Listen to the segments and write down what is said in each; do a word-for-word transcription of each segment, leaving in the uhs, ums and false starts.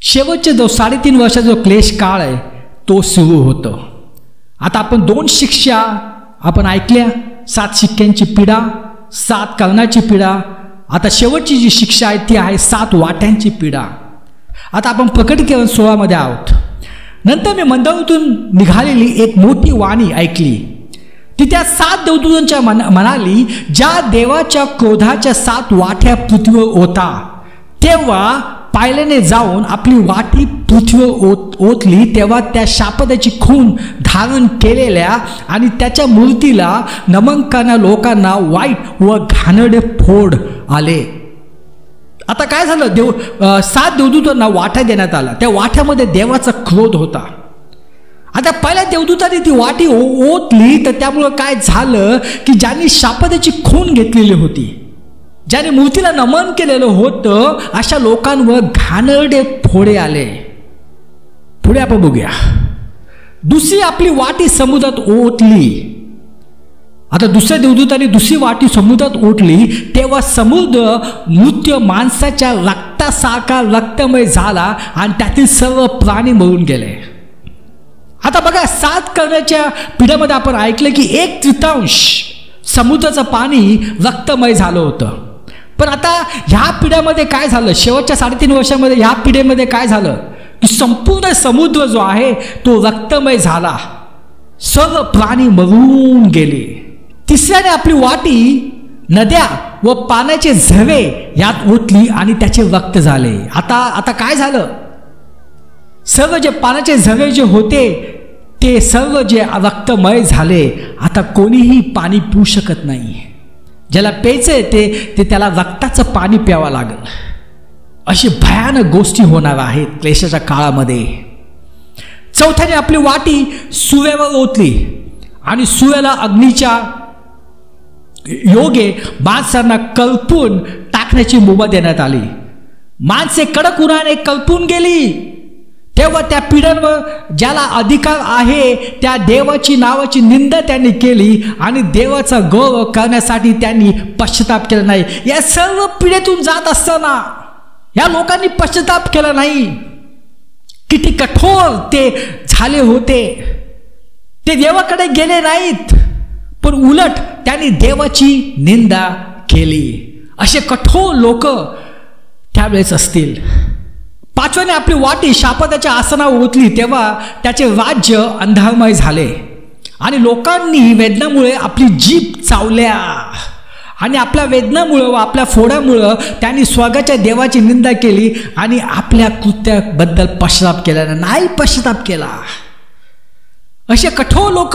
शेवटचे जो साडेतीन वर्षाचा जो क्लेश काळ आहे तो सुरू होतो. आता आपण दोन शिक्षा आपण ऐकल्या, सात शिक्क्यांची पिढा, सात कर्णाची पिढा. आता शेवटची जी शिक्षा आहे ती आहे सात वाट्यांची पिढा. आता आपण प्रकटीकरण सोळामध्ये आहोत. नंतर मी मंदिरातून निघालेली एक मोठी वाणी ऐकली. ती त्या सात देवदूतांच्या म्हणाली, ज्या देवाच्या क्रोधाच्या सात वाट्या पृथ्वीवर होता तेव्हा पायलेने जाऊन आपली वाटी पृथ्वीवर ओत ओतली तेव्हा त्या शापदाची खून धारण केलेल्या आणि त्याच्या मूर्तीला नमन करणाऱ्या लोकांना वाईट व घाणेरडे फोड आले. आता काय झालं, देव सात देवदूतांना वाट्या देण्यात आला. त्या वाट्यामध्ये देवाचा क्रोध होता. आता पहिल्या देवदूतांनी ती वाटी ओतली तर त्यामुळं काय झालं की ज्यांनी शापदाची खून घेतलेली होती, ज्याने मूर्तीला नमन केलेलं होतं, अशा लोकांवर घाणेरडे फोडे आले. पुढे आपण बघूया. दुसरी आपली वाटी समुद्रात ओतली. आता दुसऱ्या देवदूतांनी दुसरी वाटी समुद्रात ओतली तेव्हा समुद्र मृत्यू माणसाच्या रक्तासारखा रक्तमय झाला आणि त्यातील सर्व प्राणी मरून गेले. आता बघा, सात करण्याच्या पिढ्यामध्ये आपण ऐकलं की एक तृतीयांश समुद्राचं पाणी रक्तमय झालं होतं. पण आता ह्या पिढ्यामध्ये काय झालं, शेवटच्या साडेतीन वर्षामध्ये ह्या पिढीमध्ये काय झालं की संपूर्ण समुद्र जो आहे तो रक्तमय झाला, सर्व प्राणी मरून गेले. तिसऱ्याने आपली वाटी नद्या व पाण्याचे झरे यात ओतली आणि त्याचे रक्त झाले. आता आता काय झालं, सर्व जे पाण्याचे झरे जे होते ते सर्व जे रक्तमय झाले. आता कोणीही पाणी पिऊ शकत नाही. ज्याला प्यायचं आहे ते ते त्याला रक्ताचं पाणी प्यावं लागेल. अशी भयानक गोष्टी होणार आहेत क्लेशाच्या काळामध्ये. चौथ्याने आपली वाटी सुव्यावर ओतली आणि सुव्याला अग्नीच्या योगे माणसांना कल्पून टाकण्याची मुभा देण्यात आली. माणसे कडक उन्हाने कल्पून गेली. तेव्हा त्या पिढ्यांवर ज्याला अधिकार आहे त्या देवाची नावाची निंदा त्यांनी केली आणि देवाचा गौरव करण्यासाठी त्यांनी पश्चाताप केला नाही. या सर्व पिढीतून जात असताना या लोकांनी पश्चाताप केला नाही. किती कठोर ते झाले होते. ते देवाकडे गेले नाहीत, पण उलट त्यांनी देवाची निंदा केली. असे कठोर लोक त्यावेळेस असतील. पाचव्याने आपली वाटी शापदाच्या आसनावर ओतली तेव्हा त्याचे राज्य अंधारमय झाले आणि लोकांनी वेदनामुळे आपली जीभ चावल्या आणि आपल्या वेदनामुळे व आपल्या फोडामुळं त्यांनी स्वर्गाच्या देवाची निंदा केली आणि आपल्या कृत्याबद्दल पश्चाताप केला नाही, पश्चाताप केला. असे कठोर लोक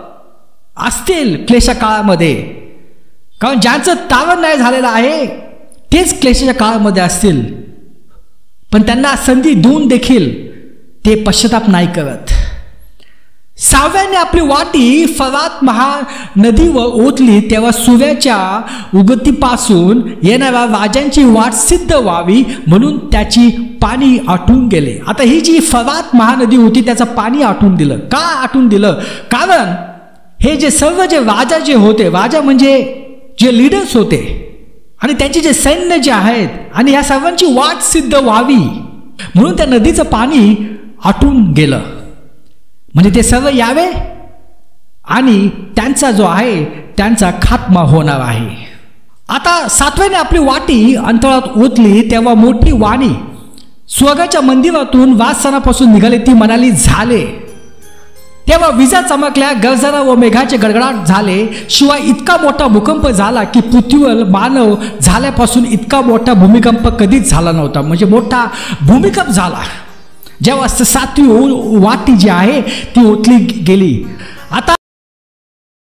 असतील क्लेशा काळामध्ये, कारण ज्यांचं तारण नाही झालेलं आहे तेच क्लेशाच्या काळामध्ये असतील. पण त्यांना संधी देऊन देखील ते पश्चाताप नाही करत. सहाव्याने आपली वाटी फरात महानदीवर ओतली तेव्हा सूर्याच्या उगतीपासून येणाऱ्या राजांची वाट सिद्ध व्हावी म्हणून त्याची पाणी आटून गेले. आता ही जी फरात महानदी होती त्याचं पाणी आटून दिलं. का आटून दिलं? कारण हे जे सर्व जे राजा जे होते, राजा म्हणजे जे लीडर्स होते आणि त्यांचे जे सैन्य जे आहेत आणि या सर्वांची वाट सिद्ध व्हावी म्हणून त्या नदीचं पाणी आटून गेलं. म्हणजे ते सर्व यावे आणि त्यांचा जो आहे त्यांचा खात्मा होणार आहे. आता सातव्याने आपली वाटी अंतराळात ओतली तेव्हा मोठी वाणी स्वर्गाच्या मंदिरातून वासस्थानापासून निघाली. ती म्हणाली, झाले. तेव्हा विजा चमकल्या, गरजना व मेघाचे गडगडाट झाले. शिवाय इतका मोठा भूकंप झाला की पृथ्वीवर मानव झाल्यापासून इतका मोठा भूमिकंप कधीच झाला नव्हता. म्हणजे मोठा भूमिकंप झाला जेव्हा सातवी वाटी जी आहे ती ओतली गेली.